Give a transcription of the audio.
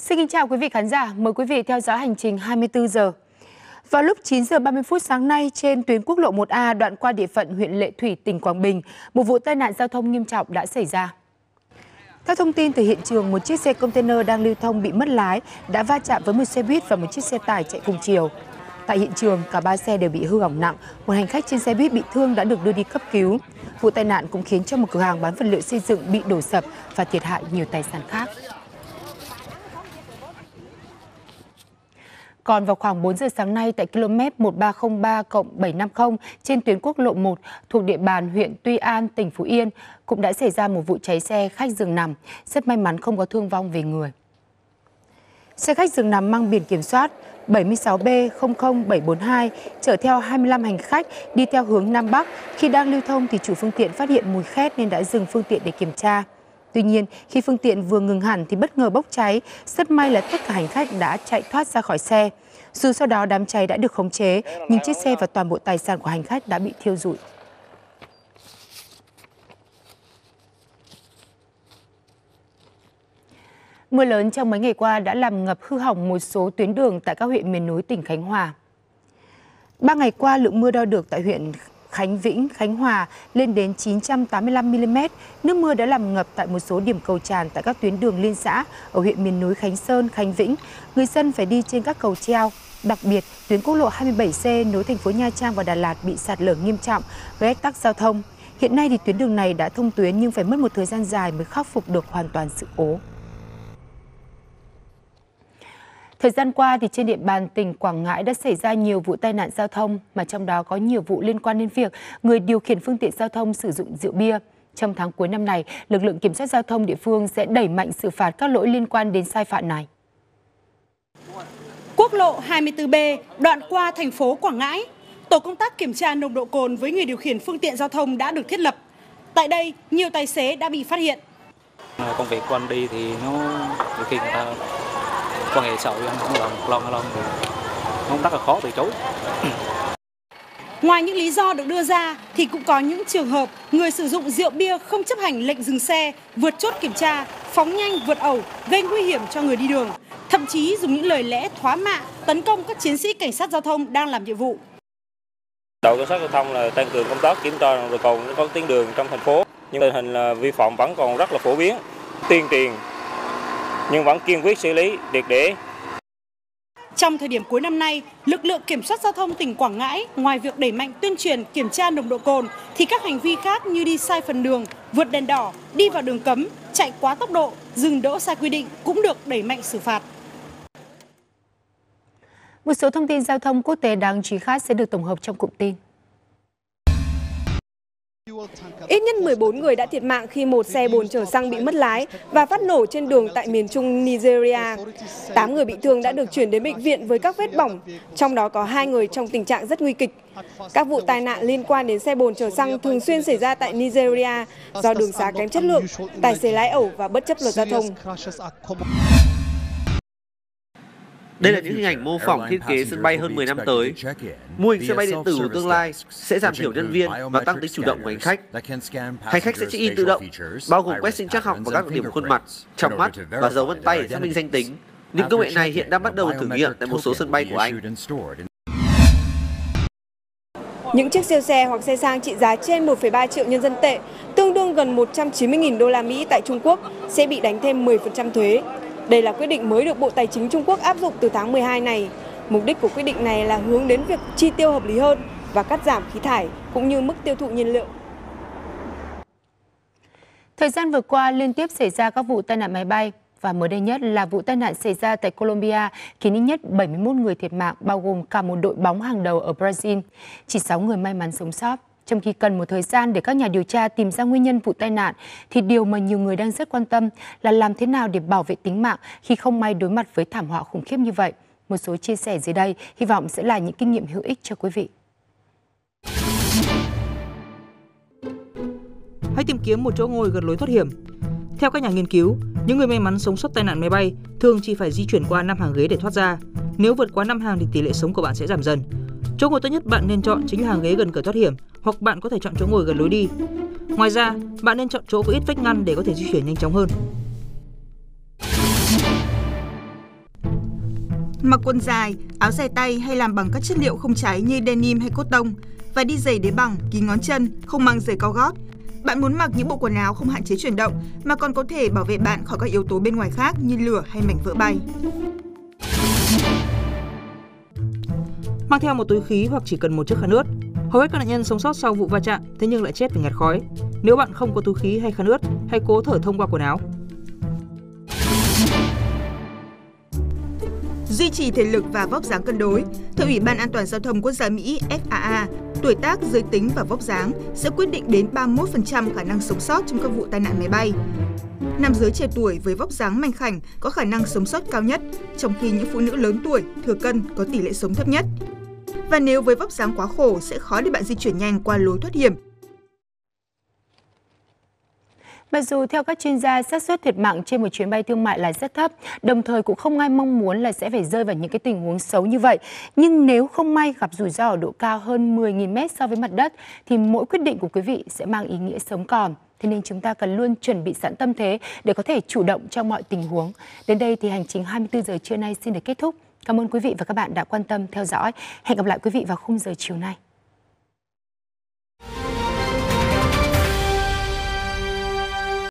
Xin kính chào quý vị khán giả, mời quý vị theo dõi hành trình 24 giờ. Vào lúc 9 giờ 30 phút sáng nay, trên tuyến quốc lộ 1A đoạn qua địa phận huyện Lệ Thủy, tỉnh Quảng Bình, một vụ tai nạn giao thông nghiêm trọng đã xảy ra. Theo thông tin từ hiện trường, một chiếc xe container đang lưu thông bị mất lái đã va chạm với một xe buýt và một chiếc xe tải chạy cùng chiều. Tại hiện trường, cả 3 xe đều bị hư hỏng nặng, một hành khách trên xe buýt bị thương đã được đưa đi cấp cứu. Vụ tai nạn cũng khiến cho một cửa hàng bán vật liệu xây dựng bị đổ sập và thiệt hại nhiều tài sản khác. Còn vào khoảng 4 giờ sáng nay tại km 1303+750 trên tuyến quốc lộ 1 thuộc địa bàn huyện Tuy An, tỉnh Phú Yên cũng đã xảy ra một vụ cháy xe khách giường nằm. Rất may mắn không có thương vong về người. Xe khách giường nằm mang biển kiểm soát 76B00742 chở theo 25 hành khách đi theo hướng Nam Bắc. Khi đang lưu thông thì chủ phương tiện phát hiện mùi khét nên đã dừng phương tiện để kiểm tra. Tuy nhiên, khi phương tiện vừa ngừng hẳn thì bất ngờ bốc cháy. Rất may là tất cả hành khách đã chạy thoát ra khỏi xe. Dù sau đó đám cháy đã được khống chế, nhưng chiếc xe và toàn bộ tài sản của hành khách đã bị thiêu rụi. Mưa lớn trong mấy ngày qua đã làm ngập hư hỏng một số tuyến đường tại các huyện miền núi tỉnh Khánh Hòa. 3 ngày qua, lượng mưa đo được tại huyện Khánh Vĩnh, Khánh Hòa lên đến 985 mm. Nước mưa đã làm ngập tại một số điểm cầu tràn tại các tuyến đường liên xã ở huyện miền núi Khánh Sơn, Khánh Vĩnh. Người dân phải đi trên các cầu treo. Đặc biệt, tuyến quốc lộ 27C nối thành phố Nha Trang và Đà Lạt bị sạt lở nghiêm trọng, gây ách tắc giao thông. Hiện nay thì tuyến đường này đã thông tuyến nhưng phải mất một thời gian dài mới khắc phục được hoàn toàn sự cố. Thời gian qua thì trên địa bàn tỉnh Quảng Ngãi đã xảy ra nhiều vụ tai nạn giao thông, mà trong đó có nhiều vụ liên quan đến việc người điều khiển phương tiện giao thông sử dụng rượu bia. Trong tháng cuối năm này, lực lượng kiểm soát giao thông địa phương sẽ đẩy mạnh xử phạt các lỗi liên quan đến sai phạm này. Quốc lộ 24B đoạn qua thành phố Quảng Ngãi, tổ công tác kiểm tra nồng độ cồn với người điều khiển phương tiện giao thông đã được thiết lập. Tại đây, nhiều tài xế đã bị phát hiện. Công việc của anh đi thì nó đôi khi người ta quan hệ xã hội không làm thì nó rất là khó từ chối. Ngoài những lý do được đưa ra thì cũng có những trường hợp người sử dụng rượu bia không chấp hành lệnh dừng xe, vượt chốt kiểm tra, phóng nhanh vượt ẩu, gây nguy hiểm cho người đi đường, thậm chí dùng những lời lẽ thóa mạ tấn công các chiến sĩ cảnh sát giao thông đang làm nhiệm vụ. Đội cảnh sát giao thông là tăng cường công tác kiểm tra nồng độ cồn trên các tuyến đường trong thành phố, nhưng tình hình vi phạm vẫn còn rất là phổ biến, tuyên truyền nhưng vẫn kiên quyết xử lý triệt để. Trong thời điểm cuối năm nay, lực lượng kiểm soát giao thông tỉnh Quảng Ngãi ngoài việc đẩy mạnh tuyên truyền kiểm tra nồng độ cồn thì các hành vi khác như đi sai phần đường, vượt đèn đỏ, đi vào đường cấm, chạy quá tốc độ, dừng đỗ sai quy định cũng được đẩy mạnh xử phạt. Một số thông tin giao thông quốc tế đáng chú ý khác sẽ được tổng hợp trong cụm tin. Ít nhất 14 người đã thiệt mạng khi một xe bồn chở xăng bị mất lái và phát nổ trên đường tại miền trung Nigeria. 8 người bị thương đã được chuyển đến bệnh viện với các vết bỏng, trong đó có 2 người trong tình trạng rất nguy kịch. Các vụ tai nạn liên quan đến xe bồn chở xăng thường xuyên xảy ra tại Nigeria do đường xá kém chất lượng, tài xế lái ẩu và bất chấp luật giao thông. Đây là những hình ảnh mô phỏng thiết kế sân bay hơn 10 năm tới. Mô hình sân bay điện tử của tương lai sẽ giảm thiểu nhân viên và tăng tính chủ động của hành khách. Hành khách sẽ check-in tự động, bao gồm quét sinh trắc học và các đặc điểm khuôn mặt, trong mắt và dấu vân tay để xác minh danh tính. Những công nghệ này hiện đang bắt đầu thử nghiệm tại một số sân bay của Anh. Những chiếc siêu xe hoặc xe sang trị giá trên 1,3 triệu nhân dân tệ, tương đương gần 190.000 đô la Mỹ tại Trung Quốc sẽ bị đánh thêm 10% thuế. Đây là quyết định mới được Bộ Tài chính Trung Quốc áp dụng từ tháng 12 này. Mục đích của quyết định này là hướng đến việc chi tiêu hợp lý hơn và cắt giảm khí thải cũng như mức tiêu thụ nhiên liệu. Thời gian vừa qua liên tiếp xảy ra các vụ tai nạn máy bay và mới đây nhất là vụ tai nạn xảy ra tại Colombia khiến ít nhất 71 người thiệt mạng, bao gồm cả một đội bóng hàng đầu ở Brazil. Chỉ 6 người may mắn sống sót. Trong khi cần một thời gian để các nhà điều tra tìm ra nguyên nhân vụ tai nạn, thì điều mà nhiều người đang rất quan tâm là làm thế nào để bảo vệ tính mạng khi không may đối mặt với thảm họa khủng khiếp như vậy. Một số chia sẻ dưới đây hy vọng sẽ là những kinh nghiệm hữu ích cho quý vị. Hãy tìm kiếm một chỗ ngồi gần lối thoát hiểm. Theo các nhà nghiên cứu, những người may mắn sống sót tai nạn máy bay thường chỉ phải di chuyển qua 5 hàng ghế để thoát ra. Nếu vượt quá 5 hàng thì tỷ lệ sống của bạn sẽ giảm dần. Chỗ ngồi tốt nhất bạn nên chọn chính là hàng ghế gần cửa thoát hiểm, hoặc bạn có thể chọn chỗ ngồi gần lối đi. Ngoài ra, bạn nên chọn chỗ có ít vách ngăn để có thể di chuyển nhanh chóng hơn. Mặc quần dài, áo dài tay hay làm bằng các chất liệu không cháy như denim hay cốt tông và đi giày đế bằng, kín ngón chân, không mang giày cao gót. Bạn muốn mặc những bộ quần áo không hạn chế chuyển động mà còn có thể bảo vệ bạn khỏi các yếu tố bên ngoài khác như lửa hay mảnh vỡ bay. Mang theo một túi khí hoặc chỉ cần một chiếc khăn ướt. Hầu hết các nạn nhân sống sót sau vụ va chạm thế nhưng lại chết vì ngạt khói. Nếu bạn không có túi khí hay khăn ướt, hãy cố thở thông qua quần áo. Duy trì thể lực và vóc dáng cân đối. Theo Ủy ban An toàn Giao thông Quốc gia Mỹ FAA, tuổi tác, giới tính và vóc dáng sẽ quyết định đến 31% khả năng sống sót trong các vụ tai nạn máy bay. Nam giới trẻ tuổi với vóc dáng mảnh khảnh có khả năng sống sót cao nhất, trong khi những phụ nữ lớn tuổi, thừa cân có tỷ lệ sống thấp nhất. Và nếu với vóc dáng quá khổ sẽ khó để bạn di chuyển nhanh qua lối thoát hiểm. Mặc dù theo các chuyên gia, xác suất thiệt mạng trên một chuyến bay thương mại là rất thấp, đồng thời cũng không ai mong muốn là sẽ phải rơi vào những cái tình huống xấu như vậy. Nhưng nếu không may gặp rủi ro ở độ cao hơn 10.000 mét so với mặt đất, thì mỗi quyết định của quý vị sẽ mang ý nghĩa sống còn. Thế nên chúng ta cần luôn chuẩn bị sẵn tâm thế để có thể chủ động trong mọi tình huống. Đến đây thì hành trình 24 giờ trưa nay xin được kết thúc. Cảm ơn quý vị và các bạn đã quan tâm theo dõi. Hẹn gặp lại quý vị vào khung giờ chiều nay.